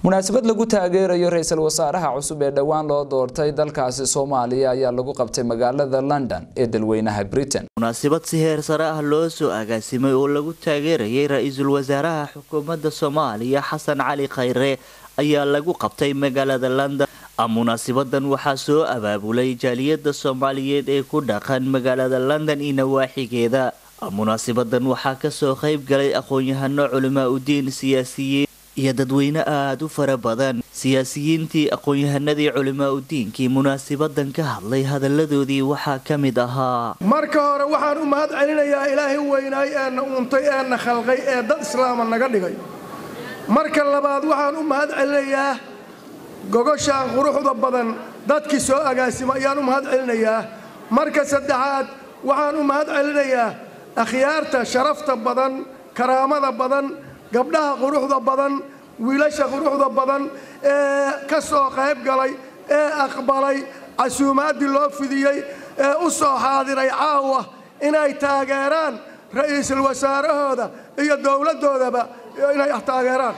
munaasabad lagu taageerayo ra'iisul wasaaraha cusub ee dhawaan loo doortay dalkaasi Soomaaliya ayaa lagu qabtay magaalada London ee dalweynaha Britain. munaasabad si heer sare ah loo soo agaasimay oo lagu taageerayay ra'iisul wasaaraha xukuumadda Soomaaliya Xasan Cali Khayre ayaa lagu qabtay magaalada London. munaasabadan waxaa soo abaabulay jaaliyadda Soomaaliyeed ee ku dhaqan magaalada London iyo nawaaxigeeda. munaasabadan waxaa ka soo qayb galay aqoon-yahano culimo u diin siyaasiyiin iyo dadweyne aad u fara badan. siyaasiyiintii aqoon-yahanadii culimo u diinkii munaasabadan ka hadlay hadalladoodii waxaa ka mid ahaa: marka hore waxaan u mahad celinayaa ilaahay weynaay ee na uuntay ee na khalqay ee dad islaam naga dhigay. marka labaad waxaan u mahad celinayaa gogoshaan quruxda badan dadkii soo agaasimay ayaan u mahad celinayaa. marka saddexaad waxaan u mahad celinayaa akhyaarta sharafta badan, karaamada badan, gabdhaha quruxda badan, wiilasha quruxda badan ee ka soo qayb galay ee aqbalay casuumaadii loo fidiyay ee u soo xaadiray caawa inay taageeraan ra'iisul wasaarahooda iyo dawladoodaba inay taageeraan.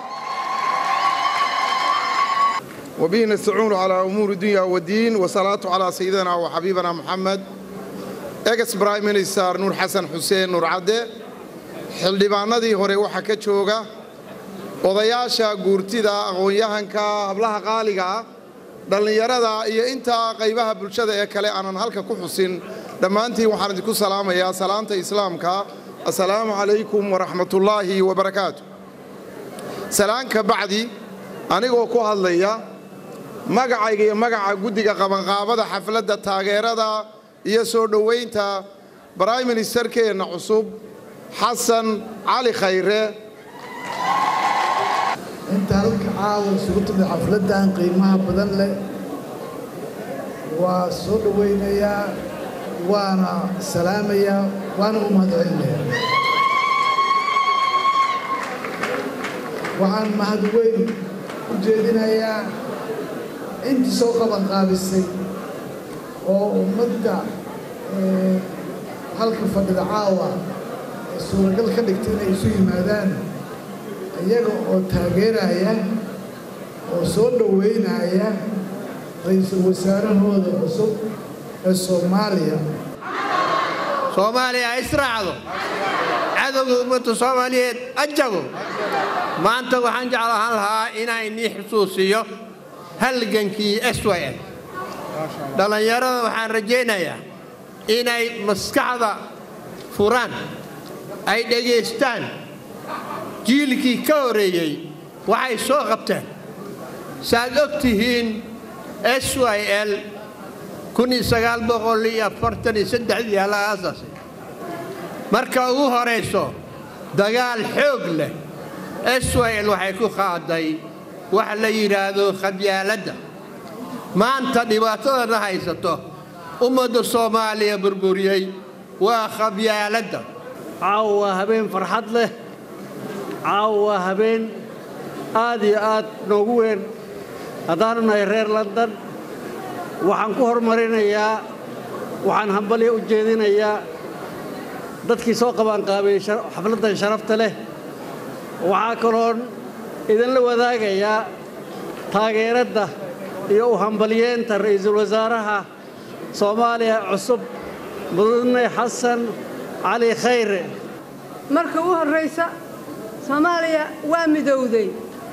وبه نستعين على أمور الدنيا والدين وصلاة على سيدنا وحبيبنا محمد إكس برايم مينستر نور حسن حسين نور عدي xildhibaanadii hore waxa ka jooga odayaasha guurtida aqoon-yahanka hablaha qaaliga dhalinyarada iyo inta qaybaha bulshada ee kale aanan halka ku xusin dhammaantiin waxaan idinku salaamayaa salaanta islaamka. assalaamu calaykum waraxmatullaahi wabarakaatu. salaanka bacdi anigoo ku hadlaya magacayga iyo magaca guddiga qabanqaabada xafladda taageerada iyo soo dhoweynta prime ministerkeena cusub حسن علي خيره. انت هلك عاون سوت حفلتان قيمها بدن له وسو دوينيا وانا سلاميا وانا مهدعينيا وعن مهدوين ujeedinaya inta soo qaban qaabisay oo ummadda halka fadhida caawa suuragal ka dhigtay inay isu yimaadaan iyaga oo taageeraya oo soo dhoweynaya ra'iisul wasaarahooda cusub ee Soomaaliya israacdo cadowga ummadda Soomaaliyeed ajago. maanta waxaan jeclaan lahaa inay ni xusuusiyo halgankii SYL. dhalinyarada waxaan rajaynayaa inay maskaxda furaan ay dhageystaan jiilkii ka horeeyay waxay soo qabteen. saad ogtihiin SYL 1943 la aasaasay. marka ugu horeyso dagaal xoog leh SYL waxay ku qaaday wax la yiraahdo qabyaaladda. maanta dhibaatada haysato ummadda Soomaaliya burburiyay waa qabyaaladda. caawa habeen farxad leh, caawa habeen aad iyo aad noogu weyn haddaanu nahay reer London. waxaan ku hormarinayaa, waxaan hambalyo u jeedinayaa dadkii soo qabanqaabiyey xafladdan sharafta leh. waxaa kaloon idinla wadaagayaa taageeradda iyo u hambalyeenta ra'iisul wasaaraha Soomaaliya cusub mudane Xasan علي خير. marka u horeysa Soomaaliya waa midowday.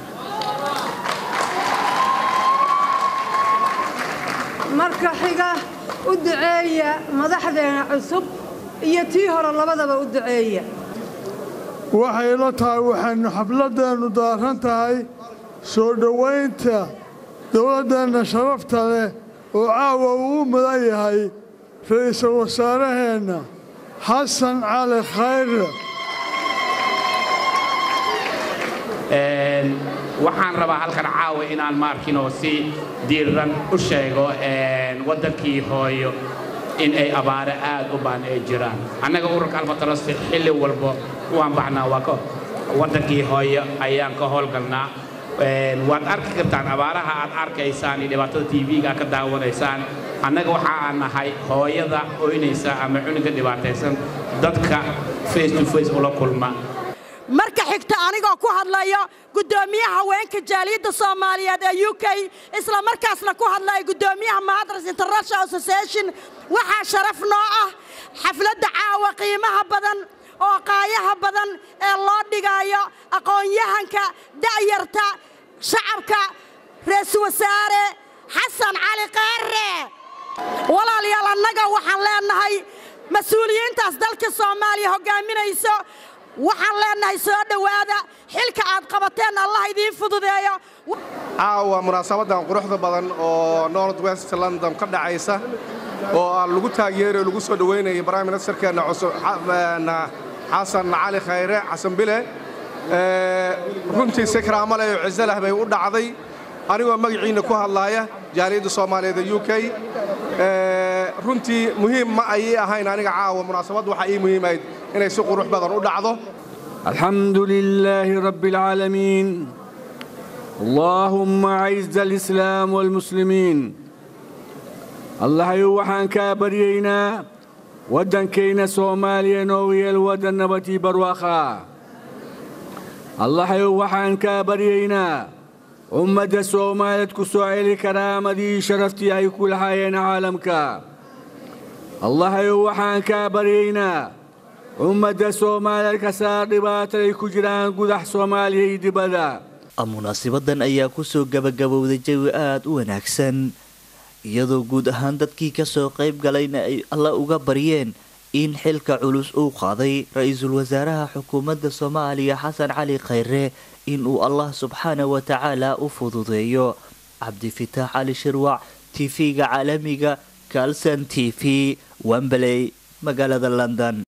marka xiga u duceeya madaxdeena cusub iyo tii hore labadaba u duceeya. waxay la tahay waxaanu xafladeenu daaran tahay soo dhoweynta dawladdeena sharafta leh oo caawa uu mudan yahay ra'iisul wasaaraheena حسن علي خيره. waxaan rabaa halkan caawa inaan maarkino si diiran u sheego wadankii hooyo in ay abaare aad u baan ay jiraan. annaga ururka Albatross xilli walba waan baxnaa waa ka wadankii hooyo ayaan ka howlgalnaa. waad arki kartaan abaaraha aad arkaysaan iyo dhibaatada TV-ga ka daawanaysaan. annaga waxa aan nahay hooyada ooynaysa ama cunuga dhibaataysan dadka face to face ula kulma. marka xigta anigoo ku hadlayo gudoomiyaha haweenka jaaliyadda Soomaaliyeed ee UK isla markaasna ku hadlayo gudoomiyaha Mothers International Association waxa sharaf noo ah xafladda caawa qiimaha badan oo qaayaha badan ee loo dhigayo aqoon-yahanka da'yarta shacabka ra'iisul wasaare Xasan Cali Khayre walaalayaal annaga waxaan leenahay mas'uuliyiintaas dalka Soomaaliya hogaaminayso waxaan leenahay soo dhawaada xilka aad qabateen Allah idin fududeeyo caawa munaasabadan quruxda badan oo North West London ka dhacaysa oo lagu taageeray lagu soo dhaweynayo Prime Ministerkeena cusub Xasan Cali Khayre Xasan Bile runtii sakraamo leh oo ciisalah bay u dhacday anigoo magaciina ku hadlaaya jaaliyadda Soomaaliyeed ee UK runtii muhiim ma ay ahayn aniga caawa munaasabad waxa ay muhiimayd inay si qurux badan u dhacdo alxamdulillaahi rabbil aalamiin allahumma a'izz al-islaam wal muslimiin allahayow waxaan kaa baryaynaa waddankeena Soomaaliya noo yeel waddan nabadii barwaaqo allahayow waxaan kaa baryaynaa ummadda Soomaaliyeed ku soo celi karaamadii sharaftii ay ku lahaayeen caalamka allahayow waxaan kaa baryaynaa ummadda Soomaaliyeed ka saar dhibaatada ay ku jiraan gudaha Soomaaliya iyo dibadda munaasabadan ayaa ku soo gabagabowday jawi aad u wanaagsan iyadoo guud ahaan dadkii ka soo qayb galayna ay Allah uga baryeen in xilka culus uu qaaday ra'iisul wasaaraha xukuumadda Soomaaliya Xasan Cali Khayre in uu Allah subhanahu wa ta'ala u fududeeyo Cabdi Fataax Ali Shirwac TV-ga caalamiga Kalsan TV Wembley magaalada London